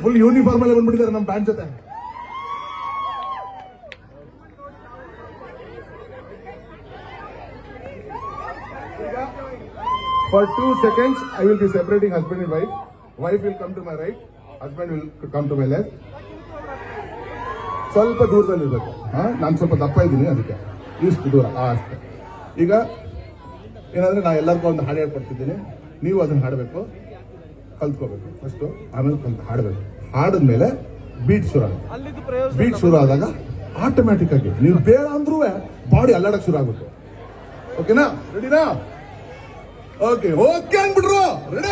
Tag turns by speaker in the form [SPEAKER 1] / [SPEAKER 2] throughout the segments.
[SPEAKER 1] Full uniform ಅಲ್ಲಿ ಬಂದ್ಬಿಟ್ಟಿದ್ದಾರೆ ನಮ್ಮ band ಜೊತೆ. For 2 seconds, I will be separating husband and wife. Wife will come to my right, husband will come to my left. ಸ್ವಲ್ಪ ದೂರದಲ್ಲಿರ್ಬೇಕು. ನಾನು ಸ್ವಲ್ಪ ದಪ್ಪ ಇದ್ದೀನಿ, ಅದಕ್ಕೆ ಇಷ್ಟು ದೂರ ಅಷ್ಟೇ. ಈಗ ಏನಾದ್ರೆ ನಾ ಎಲ್ಲರಿಗೂ ಒಂದು ಹಾಡು ಹೇಳ್ಕೊಡ್ತಿದ್ದೀನಿ, ನೀವು ಅದನ್ನ ಹಾಡಬೇಕು, ಕಲ್ತ್ಕೋಬೇಕು ಫಸ್ಟು, ಆಮೇಲೆ ಹಾಡಬೇಕು. ಹಾಡಿದ್ಮೇಲೆ ಬೀಟ್ ಶುರು ಆಗುತ್ತೆ. ಬೀಟ್ ಶುರು ಆದಾಗ ಆಟೋಮ್ಯಾಟಿಕ್ ಆಗಿ ನೀವು ಬೇಡ ಅಂದ್ರೂ ಬಾಡಿ ಅಲ್ಲಾಡಕ್ ಶುರು ಆಗುತ್ತೆ. ಓಕೆನಾ? ರೆಡಿನಾ? ಓಕೆ ಓಕೆ ಅಂದ್ಬಿಟ್ರು. ರೆಡಿ?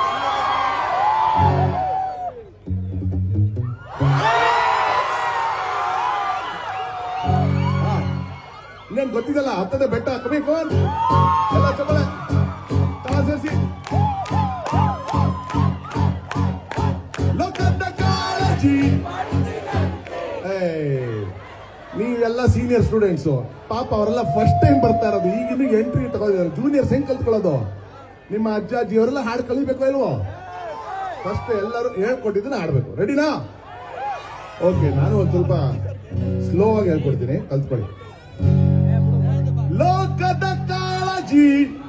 [SPEAKER 1] ಇನ್ನೇನು ಗೊತ್ತಿದಲ್ಲ, ಹತ್ತದೆ ಬೆಟ್ಟ ಹತ್ತಬೇಕು ಎಲ್ಲ ಚಪ್ಪಳೆ ಸೇರಿಸಿ. ಲೋಕದ ಕಾಳಜಿ. ನೀವೆಲ್ಲ ಸೀನಿಯರ್ ಸ್ಟೂಡೆಂಟ್ಸು, ಪಾಪ ಅವರೆಲ್ಲ ಫಸ್ಟ್ ಟೈಮ್ ಬರ್ತಾ ಇರೋದು, ಈಗಿನ ಎಂಟ್ರಿ ತಗೊಂಡಿದ್ದಾರೆ. ಜೂನಿಯರ್ಸ್ ಹೆಂಗ್ ಕಲ್ತ್ಕೊಳ್ಳೋದು? ನಿಮ್ಮ ಅಜ್ಜ ಅಜ್ಜಿ ಅವರೆಲ್ಲ ಹಾಡು ಕಲಿಬೇಕು ಇಲ್ವೋ? ಫಸ್ಟ್ ಎಲ್ಲರೂ ಹೇಳ್ಕೊಟ್ಟಿದ್ದನ್ನ ಹಾಡ್ಬೇಕು. ರೆಡಿನಾ? ಓಕೆ, ನಾನು ಒಂದು ಸ್ವಲ್ಪ ಸ್ಲೋ ಆಗಿ ಹೇಳ್ಕೊಡ್ತೀನಿ, ಕಲ್ತ್ಕೊಳ್ಳಿ. ಲೋಕದ ಕಾಳಜಿ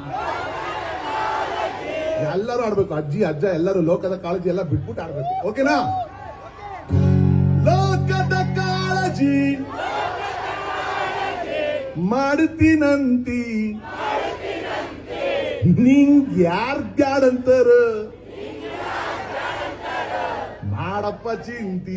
[SPEAKER 1] ಎಲ್ಲರೂ ಆಡ್ಬೇಕು. ಅಜ್ಜಿ ಅಜ್ಜ ಎಲ್ಲರೂ ಲೋಕದ ಕಾಳಜಿ ಎಲ್ಲ ಬಿಟ್ಬಿಟ್ಟು ಆಡ್ಬೇಕು. ಓಕೆನಾ? ಲೋಕದ ಕಾಳಜಿ ಮಾಡ್ತೀನಂತಿ ನಿಂಗ್ ಯಾರ್ ಬ್ಯಾಡಂತಾರ, ಮಾಡಪ್ಪ ಚಿಂತಿ.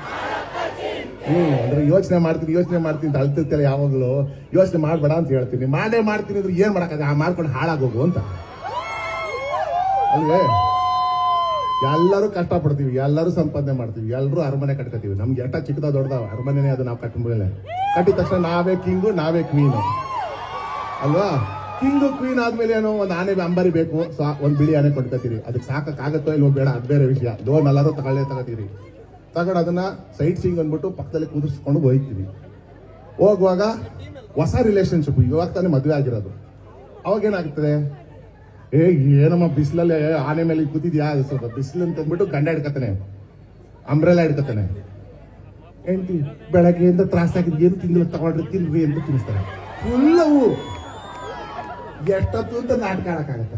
[SPEAKER 1] ಅಂದ್ರೆ ಯೋಚನೆ ಮಾಡ್ತೀನಿ ಅಂತ ಅಳ್ತಿರ್ತಾರೆ ಯಾವಾಗ್ಲೂ. ಯೋಚನೆ ಮಾಡ್ಬೇಡ ಅಂತ ಹೇಳ್ತೀನಿ, ಮಾಡೇ ಮಾಡ್ತೀನಿ ಅಂದ್ರೆ ಏನ್ ಮಾಡಕ್ ಮಾಡ್ಕೊಂಡು ಹಾಳಾಗೋಗು ಅಂತ ಅಲ್ವೇ? ಎಲ್ಲರೂ ಕಷ್ಟ ಪಡ್ತೀವಿ, ಎಲ್ಲರೂ ಸಂಪಾದನೆ ಮಾಡ್ತೀವಿ, ಎಲ್ಲರೂ ಅರಮನೆ ಕಟ್ಕೋತೀವಿ. ನಮ್ಗೆ ಎಷ್ಟ ಚಿಕ್ಕದ ದೊಡ್ಡದಾವ ಅರಮನೆನೇ, ಅದು ನಾವು ಕಟ್ಟಿದ ತಕ್ಷಣ ನಾವೇ ಕಿಂಗು, ನಾವೇ ಕ್ವೀನು ಅಲ್ವಾ? ಕಿಂಗು ಕ್ವೀನ್ ಆದ್ಮೇಲೆ ಏನೋ ಒಂದು ಆನೆ ಅಂಬಾರಿ ಬೇಕು, ಒಂದು ಬಿಳಿ ಆನೆ ಕೊಂಡ್ಕೋತೀರಿ. ಅದಕ್ಕೆ ಸಾಕಾಗತ್ತೋ ಇಲ್ವೋ ಬೇಡ, ಅದು ಬೇರೆ ವಿಷಯ. ಲೋನ್ ಎಲ್ಲರೂ ತಗೋತೀರಿ. ತಗೊಂಡು ಅದನ್ನ ಸೈಟ್ ಸೀಯಿಂಗ್ ಅಂದ್ಬಿಟ್ಟು ಪಕ್ಕದಲ್ಲಿ ಕುದಿಸ್ಕೊಂಡು ಹೋಗ್ತೀವಿ. ಹೋಗುವಾಗ ಹೊಸ ರಿಲೇಶನ್ಶಿಪ್, ಇವಾಗ ತಾನೇ ಮದುವೆ ಆಗಿರೋದು. ಅವಾಗ ಏನಾಗ್ತದೆ? ಏನಮ್ಮ ಬಿಸಿಲಲ್ಲಿ ಆನೆ ಮೇಲೆ ಕೂತಿದ್ಯಾ, ಸ್ವಲ್ಪ ಬಿಸಿಲು ಅಂತ ಅಂದ್ಬಿಟ್ಟು ಗಂಡ ಹಿಡ್ಕತಾನೆ, ಅಂಬ್ರೆಲಾ ಹಿಡ್ಕತಾನೆ. ಹೆಂಡತಿ ಬೆಳಗ್ಗೆಯಿಂದ ತ್ರಾಸಾಗಿದ್ದು ಏನು ತಿಂದಿಲ್ಲ, ತಗೊಂಡ್ರಿ ತಿನ್ರಿ ಅಂತ ತಿನ್ನಿಸ್ತಾರೆ. ಫುಲ್ಲವು ಎಷ್ಟೊತ್ತು ಅಂತ ನಾಟಕ ಆಡಕ್ಕಾಗತ್ತ?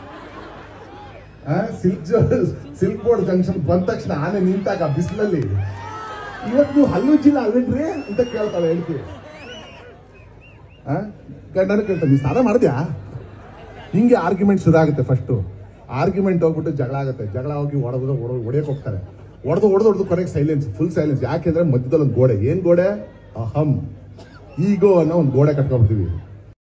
[SPEAKER 1] ಸಿಲ್ಕ್ ಬೋರ್ಡ್ ಜಂಕ್ಷನ್ ಬಂದ ತಕ್ಷಣ ಆನೆ ನಿಂತಾಗ ಬಿಸಿಲಲ್ಲಿ, ಇವತ್ತು ನೀವು ಹಲ್ಲುಜ್ಜಿಲ್ಲ ಅಲ್ವೇನ್ರಿ ಅಂತ ಕೇಳ್ತಾವೆ ಹೇಳ್ತೀವಿ. ಗಂಡನ ಕೇಳ್ತಾನೆ, ನೀ ಸ್ನಾನ ಮಾಡಿದ್ಯಾ? ಹಿಂಗೆ ಆರ್ಗ್ಯುಮೆಂಟ್ ಶುರು ಆಗುತ್ತೆ. ಫಸ್ಟು ಆರ್ಗ್ಯುಮೆಂಟ್ ಹೋಗ್ಬಿಟ್ಟು ಜಗಳ ಆಗುತ್ತೆ. ಜಗಳ ಹೋಗಿ ಹೊಡೆಯಕ್ಕೆ ಹೋಗ್ತಾರೆ. ಹೊಡೆದು ಕೊನೆಗೆ ಸೈಲೆನ್ಸ್, ಫುಲ್ ಸೈಲೆನ್ಸ್. ಯಾಕೆಂದ್ರೆ ಮಧ್ಯದಲ್ಲಿ ಒಂದು ಗೋಡೆ. ಏನ್ ಗೋಡೆ? ಅಹಂ, ಈಗೋ ಅನ್ನೋ ಒಂದು ಗೋಡೆ ಕಟ್ಕೊಂಡ್ಬಿಡ್ತೀವಿ.